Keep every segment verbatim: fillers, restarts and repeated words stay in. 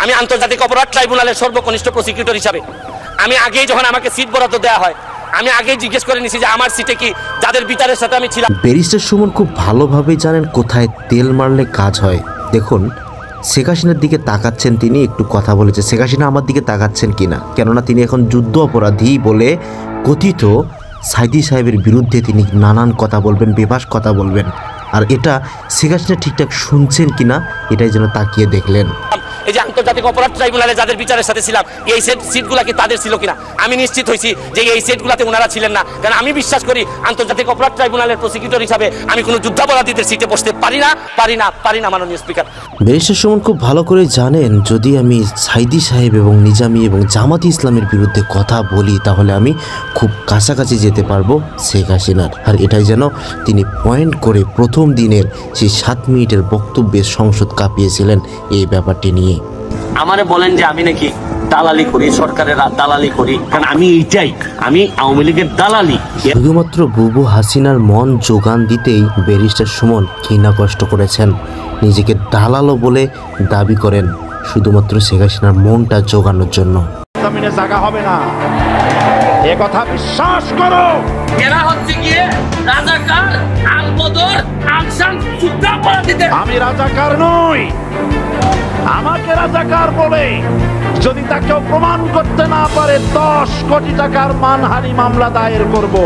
আমি আন্তর্জাতিক অপরাধ ট্রাইব্যুনালের সর্বকনিষ্ঠ প্রসিকিউটর হিসাবে আমি আগেই যখন আমাকে সিট বরাদ্দ দেওয়া হয় আমি আগেই জিজ্ঞেস করে নিছি যে আমার সিটে কি যাদের বিচারের সাথে আমি ছিলাম। ব্যারিস্টার সুমন খুব ভালোভাবে জানেন কোথায় তেল মারলে কাজ হয়। দেখুন শেখ হাসিনার দিকে তাকাচ্ছেন তিনি, একটু কথা বলেছে শেখ হাসিনা আমার দিকে তাকাচ্ছেন কিনা, কেননা তিনি এখন যুদ্ধ অপরাধী বলে কথিত সাইদি সাহেবের বিরুদ্ধে তিনি নানান কথা বলবেন, বেবাস কথা বলবেন। আর এটা শেখ হাসিনা ঠিকঠাক শুনছেন কিনা এটাই যেন তাকিয়ে দেখলেন। এই যে আন্তর্জাতিক অপরাধ ট্রাইব্যুনালে যাদের বিচারের সাথে ছিলাম এই সিটগুলা কি তাদের ছিল কিনা, আমি নিশ্চিত হয়েছি যে এই সিটগুলাতে ওনারা ছিলেন না। কারণ আমি বিশ্বাস করি আন্তর্জাতিক অপরাধ ট্রাইব্যুনালের প্রসিকিউটর হিসাবে আমি কোনো যুদ্ধাপরাধীদের সিটে বসতে পারি না পারি না পারি না মাননীয় স্পিকার। ব্যারিস্টার সুমন খুব ভালো করে জানেন যদি আমি সাইদি সাহেব এবং নিজামী এবং জামাতি ইসলামের বিরুদ্ধে কথা বলি তাহলে আমি খুব কাছাকাছি যেতে পারবো শেখ হাসিনার। আর এটাই যেন তিনি পয়েন্ট করে প্রথম দিনের সেই সাত মিনিটের বক্তব্যে সংসদ কাঁপিয়েছিলেন এই ব্যাপারটি নিয়ে। আমারে বলেন যে আমি নাকি দালালি করি, সরকারের দালালি করি, কারণ আমি এইটাই আমি আওয়ামী লীগের দালালি। শুধুমাত্র বুবু হাসিনার মন যোগান দিতেই ব্যারিস্টার সুমন ঘৃণা কষ্ট করেছেন, নিজেকে দালালো বলে দাবি করেন শুধুমাত্র শেখ হাসিনার মনটা জোগানোর জন্য। জমিনে জায়গা হবে না এ কথা বিশ্বাস করো। এরা হচ্ছে গিয়ে রাজাকার, আলবদর, আনসান যুদ্ধাপরাধীদের। আমি রাজাকার নই, আমাকে রাজাকার বলে যদি তাকে প্রমাণ করতে না পারে দশ কোটি টাকার মানহানি মামলা দায়ের করব।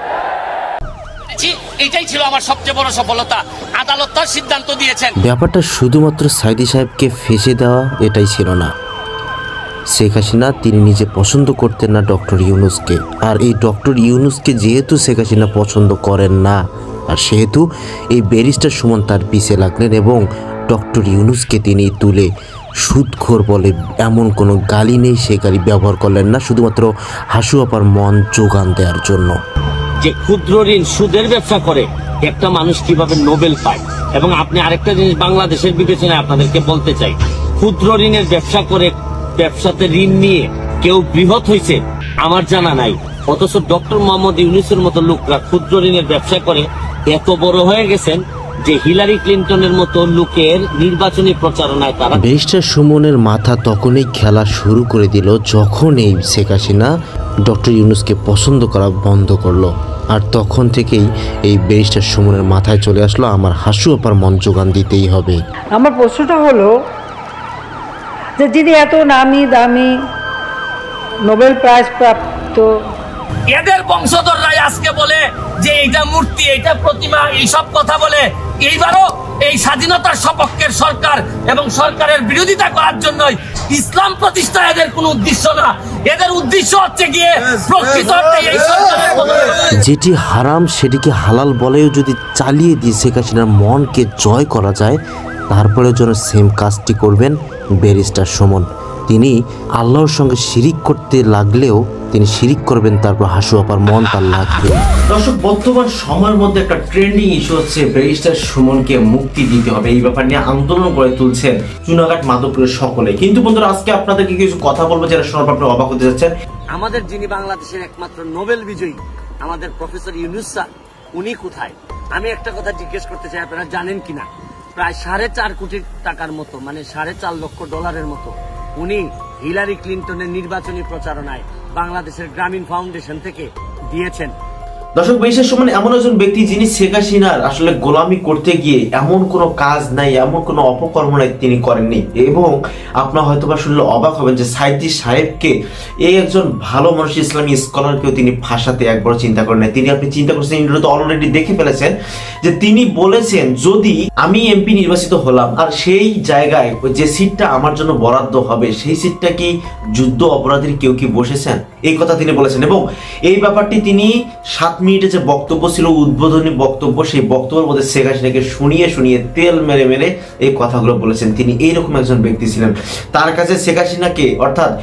এটাই ছিল আমার সবচেয়ে বড় সফলতা। আদালত তার সিদ্ধান্ত দিয়েছেন। ব্যাপারটা শুধুমাত্র সাইদি সাহেবকে ফেঁসে দেওয়া এটাই ছিল না, শেখ হাসিনা তিনি নিজে পছন্দ করতেন না ডক্টর ইউনূসকে। আর এই ডক্টর ইউনূসকে যেহেতু শেখ হাসিনা পছন্দ করেন না আর সেহেতু এই ব্যারিস্টার সুমন তার পিছে লাগলেন এবং ডক্টর ইউনূসকে তিনি তুলে সুদখোর বলে এমন কোনো গালি নেই সে গালি ব্যবহার করলেন না শুধুমাত্র হাসু আপার মন যোগান দেওয়ার জন্য। যে ক্ষুদ্র ঋণ সুদের ব্যবসা করে একটা মানুষ কিভাবে নোবেল পায়। এবং আপনি আরেকটা জিনিস বাংলাদেশের বিবেচনায় আপনাদেরকে বলতে চাই, ক্ষুদ্র ঋণের ব্যবসা করে ব্যবসাতে ঋণ নিয়ে কেউ বৃহৎ হয়েছে আমার জানা নাই, অথচ ডক্টর মোহাম্মদ ইউনূসের মতো লোকরা ক্ষুদ্র ঋণের ব্যবসা করে এত বড় হয়ে গেছেন যে হিলারি ক্লিন্টনের মতো লোকের নির্বাচনী প্রচারণায় তারা। ব্যারিস্টার সুমনের মাথা তখনই খেলা শুরু করে দিল যখন এই শেখ হাসিনা ডক্টর ইউনূসকে পছন্দ করা বন্ধ করলো। আর তখন থেকেই এই ব্যারিস্টার সুমনের মাথায় চলে আসলো আমার হাসু আপার মন যোগান দিতেই হবে। আমার প্রশ্নটা হলো যে যিনি এত নামি দামি নোবেল প্রাইজ প্রাপ্ত এদের বংশধররাই আজকে বলে যে এইটা মূর্তি, এইটা প্রতিমা, এইসব কথা বলে এইবারও এই স্বাধীনতার সপক্ষের সরকার এবং সরকারের বিরোধিতা করার জন্যই ইসলাম প্রতিষ্ঠা এদের কোনো উদ্দেশ্য না। এদের উদ্দেশ্য হচ্ছে গিয়ে প্রকৃত এই সরকারের যেটি হারাম সেটিকে হালাল বলেও যদি চালিয়ে দিয়ে শেখ হাসিনার মনকে জয় করা যায় তারপরেও যেন সেম কাজটি করবেন ব্যারিস্টার সুমন। তিনি আল্লাহর সঙ্গে শিরিক করতে লাগলেও তিনি শিরিক করবেন, তারপর হাসু আপার মন তার লাগবে। দর্শক বর্তমান সময়ের মধ্যে একটা ট্রেন্ডিং ইস্যু হচ্ছে ব্যারিস্টার সুমনকে মুক্তি দিতে হবে, এই ব্যাপার নিয়ে আন্দোলন করে তুলছেন চুনাঘাট মাধবপুরের সকলে। কিন্তু বন্ধুরা আজকে আপনাদেরকে কিছু কথা বলবো যেটা শোনার আপনি অবাক হতে যাচ্ছেন। আমাদের যিনি বাংলাদেশের একমাত্র নোবেল বিজয়ী আমাদের প্রফেসর ইউনূস স্যার উনি কোথায়? আমি একটা কথা জিজ্ঞেস করতে চাই, আপনারা জানেন কিনা প্রায় সাড়ে চার কোটি টাকার মতো মানে সাড়ে চার লক্ষ ডলারের মতো উনি হিলারি ক্লিন্টনের নির্বাচনী প্রচারণায় বাংলাদেশের গ্রামীণ ফাউন্ডেশন থেকে দিয়েছেন। দর্শক ব্যারিস্টার সুমন এমন একজন ব্যক্তি যিনি শেখ হাসিনার আসলে গোলামি করতে গিয়ে এমন কোনো কাজ নাই, এমন কোনো অপকর্ম নাই তিনি করেননি। এবং আপনার হয়তো বা শুনলে অবাক হবেন যে সাইদি সাহেবকে এই একজন ভালো মানুষ ইসলামী স্কলারকেও তিনি ফাঁসাতে একবার চিন্তা করেন না। তিনি আপনি চিন্তা করছেন ইন্টারভিউ তো অলরেডি দেখে ফেলেছেন যে তিনি বলেছেন যদি আমি এমপি নির্বাচিত হলাম আর সেই জায়গায় যে সিটটা আমার জন্য বরাদ্দ হবে সেই সিটটা কি যুদ্ধ অপরাধীর কেউ কি বসেছেন, এই কথা তিনি বলেছেন। এবং এই ব্যাপারটি তিনি সাত মিনিটে যে বক্তব্য ছিল উদ্বোধনী বক্তব্য সেই বক্তব্যের মধ্যে শেখ হাসিনাকে শুনিয়ে শুনিয়ে তেল মেরে মেরে এই কথাগুলো বলেছেন। তিনি এইরকম একজন ব্যক্তি ছিলেন, তার কাছে শেখ হাসিনাকে অর্থাৎ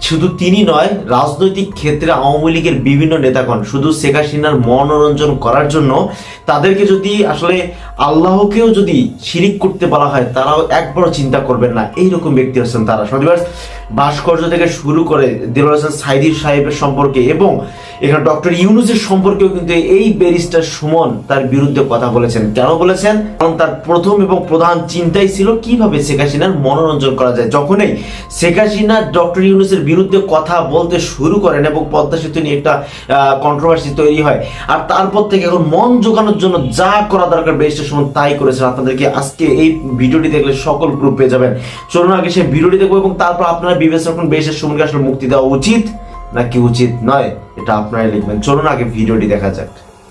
শুধু তিনি নয়, রাজনৈতিক ক্ষেত্রে আওয়ামী লীগের বিভিন্ন নেতাগণ শুধু শেখ হাসিনার মনোরঞ্জন করার জন্য তাদেরকে যদি আসলে আল্লাহকেও যদি শিরিক করতে বলা হয় তারাও একবারও চিন্তা করবেন না, এইরকম ব্যক্তি হচ্ছেন তারা। শনিবার ভাস্কর্য থেকে শুরু করে দিলওয়ার হোসেন সাঈদী সাহেবের সম্পর্কে এবং এখানে ডক্টর ইউনূসের সম্পর্কেও কিন্তু এই ব্যারিস্টার সুমন তার বিরুদ্ধে কথা বলেছেন। কেন বলেছেন? কারণ তার প্রথম এবং প্রধান চিন্তাই ছিল কিভাবে শেখ হাসিনার মনোরঞ্জন করা যায়। যখনই শেখ হাসিনা ডক্টর ইউনূসের বিরুদ্ধে কথা বলতে শুরু করেন এবং পদ্মা সেতু নিয়ে একটা কন্ট্রোভার্সি তৈরি হয়, আর তারপর থেকে এখন মন জোগানোর জন্য যা করা দরকার ব্যারিস্টার সুমন তাই করেছেন। আপনাদেরকে আজকে এই ভিডিওটি দেখলে সকল গ্রুপ পেয়ে যাবেন। চলুন আগে সেই ভিডিওটি দেখবো এবং তারপর আপনারা বিবেচনা করুন ব্যারিস্টার সুমনকে আসলে মুক্তি দেওয়া উচিত নাকি উচিত নয়, এটা আপনারাই লিখবেন। চলুন আগে ভিডিওটি দেখা যাক।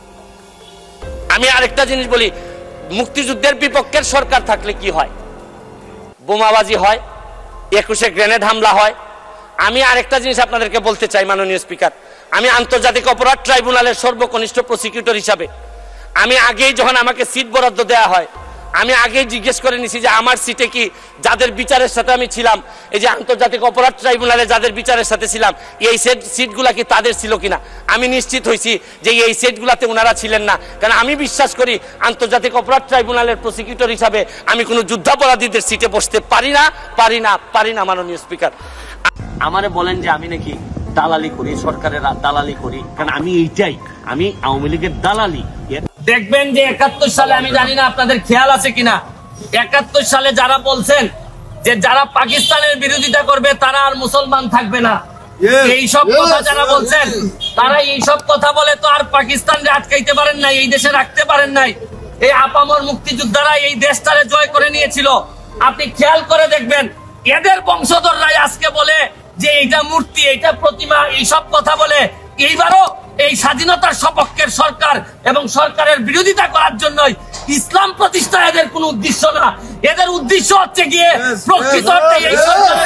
আমি আরেকটা জিনিস বলি, মুক্তিযুদ্ধের বিপক্ষের সরকার থাকলে কি হয়? বোমাবাজি হয়, একুশে গ্রেনেড হামলা হয়। আমি আরেকটা জিনিস আপনাদেরকে বলতে চাই মাননীয় স্পিকার, আমি আন্তর্জাতিক অপরাধ ট্রাইব্যুনালের সর্বকনিষ্ঠ প্রসিকিউটর হিসাবে আমি আগেই যখন আমাকে সিট বরাদ্দ দেওয়া হয় আমি আগেই জিজ্ঞেস করে নিছি যে আমার সিটে কি যাদের বিচারের সাথে আমি ছিলাম, এই যে আন্তর্জাতিক অপরাধ ট্রাইব্যুনালে যাদের বিচারের সাথে ছিলাম, এই সেট সিটগুলা কি তাদের ছিল কিনা। আমি নিশ্চিত হয়েছি যে এই সিটগুলাতে ওনারা ছিলেন না, কারণ আমি বিশ্বাস করি আন্তর্জাতিক অপরাধ ট্রাইব্যুনালের প্রসিকিউটর হিসাবে আমি কোনো যুদ্ধাপরাধীদের সিটে বসতে পারি না পারি না পারি না মাননীয় স্পিকার। আমারে বলেন যে আমি নাকি দালালি করি, সরকারের দালালি করি, কারণ আমি এইটাই, আমি আওয়ামী লীগের দালালি। দেখবেন যে একাত্তর সালে, আমি জানি না আপনাদের খেয়াল আছে কিনা, একাত্তর সালে যারা বলছেন যে যারা পাকিস্তানের বিরোধিতা করবে তারা আর মুসলমান থাকবে না, এইসব কথা যারা বলছেন তারা এইসব কথা বলে তো আর পাকিস্তানকে আটকাইতে পারেন নাই, এই দেশে রাখতে পারেন নাই। এই আপামর মুক্তিযোদ্ধারা এই দেশটারে জয় করে নিয়েছিল। আপনি খেয়াল করে দেখবেন এদের বংশধররাই আজকে বলে যে এইটা মূর্তি, এইটা প্রতিমা, এইসব কথা বলে। এইবারও এই স্বাধীনতার সপক্ষের সরকার এবং সরকারের বিরোধিতা করার জন্যই ইসলাম প্রতিষ্ঠা এদের কোনো উদ্দেশ্য না, এদের উদ্দেশ্য হচ্ছে গিয়ে প্রকৃত অর্থে এই সরকারের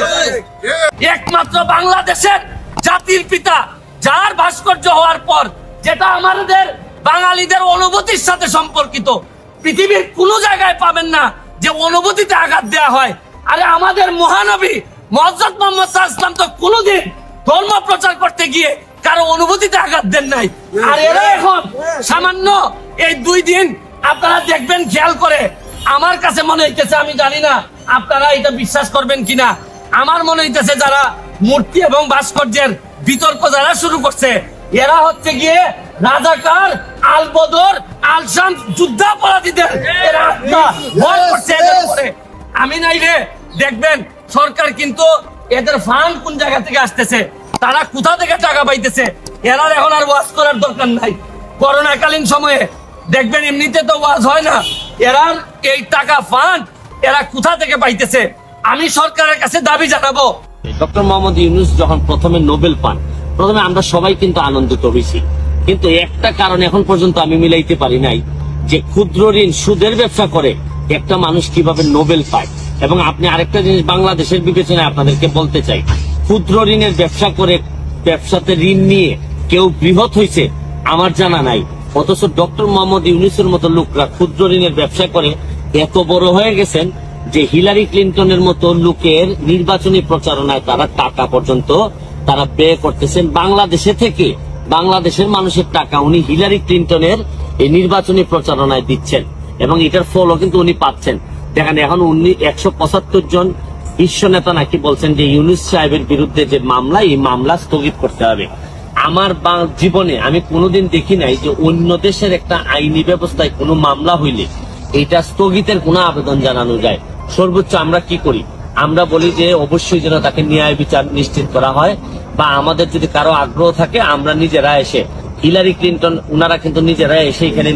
একমাত্র বাংলাদেশের জাতির পিতা যার ভাস্কর্য হওয়ার পর, যেটা আমাদের বাঙালিদের অনুভূতির সাথে সম্পর্কিত, পৃথিবীর কোন জায়গায় পাবেন না যে অনুভূতিতে আঘাত দেওয়া হয়। আরে আমাদের মহানবী মুহাম্মদ মুহাম্মদ সাল্লাল্লাহু আলাইহি ওয়াসাল্লাম তো কোনদিন ধর্ম প্রচার করতে গিয়ে কারো অনুভূতিতে আঘাত দেন নাই। আর এরা এখন সামান্য এই দুই দিন আপনারা দেখবেন খেয়াল করে, আমার কাছে মনে হইতেছে, আমি জানি না আপনারা এটা বিশ্বাস করবেন কিনা, আমার মনে হইতেছে যারা মূর্তি এবং ভাস্কর্যের বিতর্ক যারা শুরু করছে এরা হচ্ছে গিয়ে রাজাকার, আল বদর, আল শামস যুদ্ধাপরাধীদের এরা ভয় করছে এদের উপরে। আমি নাই রে, দেখবেন সরকার কিন্তু এদের ফান্ড কোন জায়গা থেকে আসতেছে, তারা কোথা থেকে টাকা পাইতেছে, এরা এখন আর ওয়াজ করার দরকার নাই। করোনাকালীন সময়ে দেখবেন এমনিতে তো ওয়াজ হয় না, এরা এই টাকা ফান্ড এরা কোথা থেকে পাইতেছে। আমি সরকারের কাছে দাবি জানাবো, ডক্টর মোহাম্মদ ইউনূস যখন প্রথমে নোবেল পান, প্রথমে আমরা সবাই কিন্তু আনন্দিত হয়েছি, কিন্তু একটা কারণ এখন পর্যন্ত আমি মিলাইতে পারি নাই যে ক্ষুদ্র ঋণ সুদের ব্যবসা করে একটা মানুষ কিভাবে নোবেল পায়। এবং আপনি আরেকটা জিনিস বাংলাদেশের বিবেচনায় আপনাদেরকে বলতে চাই, ক্ষুদ্র ঋণের ব্যবসা করে ব্যবসাতে ঋণ নিয়ে কেউ বৃহৎ হয়েছে আমার জানা নাই, অথচ ডক্টর মোহাম্মদ ইউনূসের মতো লোকরা ক্ষুদ্র ঋণের ব্যবসা করে এত বড় হয়ে গেছেন যে হিলারি ক্লিন্টনের মতো লোকের নির্বাচনী প্রচারণায় তারা টাকা পর্যন্ত তারা ব্যয় করতেছেন বাংলাদেশে থেকে। বাংলাদেশের মানুষের টাকা উনি হিলারি ক্লিন্টনের এই নির্বাচনী প্রচারণায় দিচ্ছেন এবং এটার ফলও কিন্তু উনি পাচ্ছেন। দেখেন এখন উনি একশো পঁচাত্তর জন বিশ্ব নেতা নাকি বলছেন যে ইউনূস সাহেবের বিরুদ্ধে যে মামলা, এই মামলা স্থগিত করতে হবে। আমার জীবনে আমি কোনোদিন দেখি নাই যে অন্য দেশের একটা আইনি ব্যবস্থায় কোনো মামলা হইলে এটা স্থগিতের কোনো আবেদন জানানো যায়। সর্বোচ্চ আমরা কি করি, আমরা বলি যে অবশ্যই যেন তাকে ন্যায় বিচার নিশ্চিত করা হয়, বা আমাদের যদি কারো আগ্রহ থাকে আমরা নিজেরা এসে, হিলারি ক্লিন্টন উনারা কিন্তু নিজেরা এসে এখানে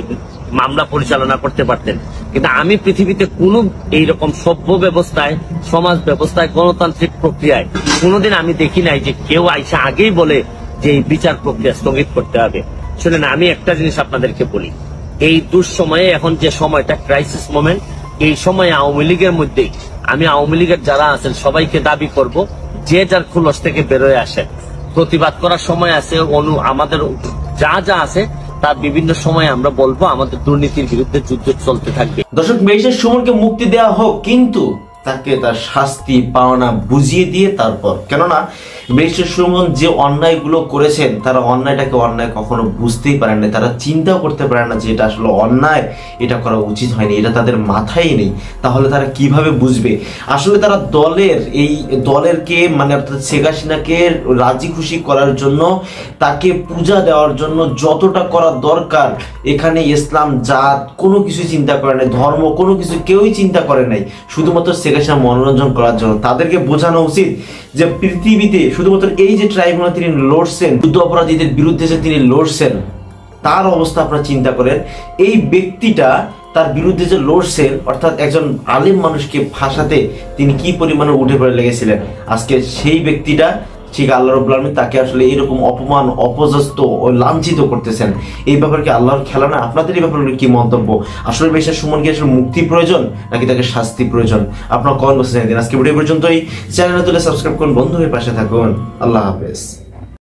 মামলা পরিচালনা করতে পারতেন, কিন্তু আমি পৃথিবীতে কোন এইরকম সভ্য ব্যবস্থায়, সমাজ ব্যবস্থায়, গণতান্ত্রিক প্রক্রিয়ায় কোনোদিন আমি দেখি নাই যে কেউ আইসা আগেই বলে যে এই বিচার প্রক্রিয়া স্থগিত করতে হবে। শুনেন, আমি একটা জিনিস আপনাদেরকে বলি, এই দুঃসময়ে এখন যে সময়টা ক্রাইসিস মোমেন্ট, এই সময়ে আওয়ামী লীগের মধ্যেই আমি আওয়ামী লীগের যারা আছেন সবাইকে দাবি করব যে যার খুলস থেকে বেরোয় আসেন, প্রতিবাদ করার সময় আছে, অনু আমাদের যা যা আছে তার বিভিন্ন সময় আমরা বলবো আমাদের দুর্নীতির বিরুদ্ধে যুদ্ধ চলতে থাকবে। দর্শক, ব্যারিস্টার সুমনকে মুক্তি দেওয়া হোক, কিন্তু তাকে তার শাস্তি পাওনা বুঝিয়ে দিয়ে তারপর, কেননা ব্যারিস্টার সুমন যে অন্যায়গুলো করেছেন তারা অন্যায়টাকে অন্যায় কখনো বুঝতেই পারেন না, তারা চিন্তাও করতে পারেন না যে এটা আসলে অন্যায়, এটা করা উচিত হয়নি, এটা তাদের মাথায় নেই। তাহলে তারা কিভাবে বুঝবে? আসলে তারা দলের এই দলেরকে মানে অর্থাৎ শেখ হাসিনাকে রাজি খুশি করার জন্য, তাকে পূজা দেওয়ার জন্য যতটা করা দরকার এখানে ইসলাম জাত কোনো কিছু চিন্তা করে নাই, ধর্ম কোনো কিছু কেউই চিন্তা করে নাই, শুধুমাত্র শেখ হাসিনা মনোরঞ্জন করার জন্য। তাদেরকে বোঝানো উচিত যে পৃথিবীতে শুধুমাত্র এই যে ট্রাইব্যুনাল তিনি লড়ছেন, যুদ্ধ অপরাধীদের বিরুদ্ধে যে তিনি লড়ছেন, তার অবস্থা আপনারা চিন্তা করেন। এই ব্যক্তিটা তার বিরুদ্ধে যে লড়ছেন, অর্থাৎ একজন আলেম মানুষকে ফাঁসাতে তিনি কি পরিমাণে উঠে পড়ে লেগেছিলেন, আজকে সেই ব্যক্তিটা ঠিক আল্লাহ রাব্বুল আলামিন তাকে আসলে এরকম অপমান, অপদস্থ ও লাঞ্ছিত করতেছেন। এই ব্যাপারে কি আল্লাহর খেলা না? আপনাদের এই ব্যাপারে কি মন্তব্য? আসলে ব্যারিস্টার সুমনকে আসলে মুক্তি প্রয়োজন নাকি তাকে শাস্তি প্রয়োজন? আপনারা কমেন্ট বক্সে জানিয়ে দিন। আজকে ভিডিও পর্যন্তই। চ্যানেলে তুলে সাবস্ক্রাইব করুন, বন্ধু হয়ে পাশে থাকুন। আল্লাহ হাফেজ।